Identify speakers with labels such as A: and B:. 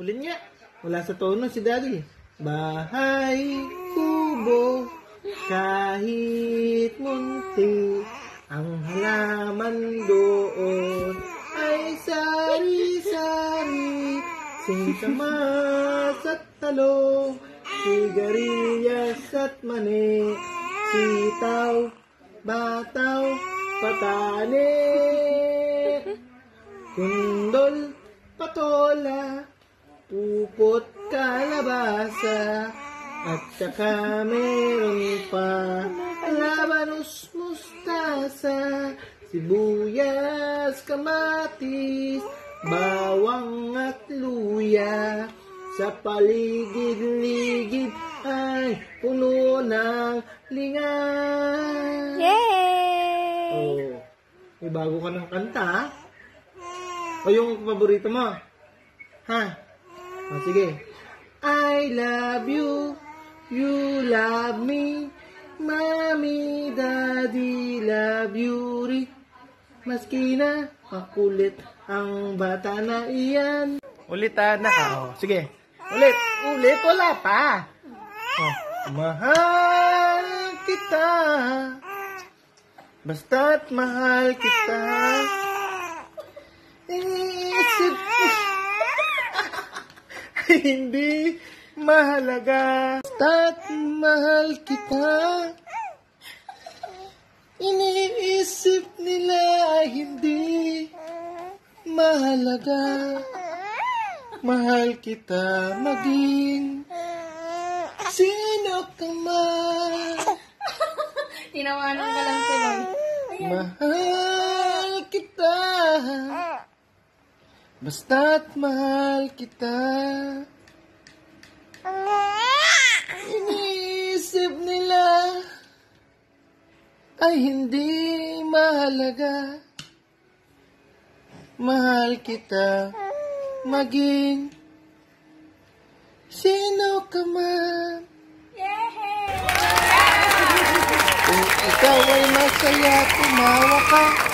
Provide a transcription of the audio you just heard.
A: Ulit nga. Wala sa tono si Daddy. Bahay, kubo, kahit munti, ang halaman doon ay sari-sari. Singkamas at talong, sigarilyas at mani, sitaw, bataw, patani, kundol, patola, pupot, kalabasa, at saka meron pa labanos, mustasa, sibuyas, kamatis, bawang at luya. Sa paligid-ligid ay puno ng linga.
B: Yay!
A: Oh, may bago ka ng kanta, ha? O yung paborito mo? Ha? O, sige. I love you, you love me, Mommy, Daddy love you rin. Maski na makulit ang bata na iyan. Ulitan na ka. O, sige. Ulit. Wala pa. O, mahal kita. Basta't mahal kita. Iniisip ko. Hindi mahalaga. Basta't mahal kita. Iniisip nila ay hindi mahalaga. Mahal kita maging sino ka man.
B: Tinawanan ka lang sila.
A: Mahal kita. Basta't mahal kita. Iniisip nila ay hindi mahalaga. Mahal kita maging sino ka man. Kung ikaw ay masaya, tumawa ka.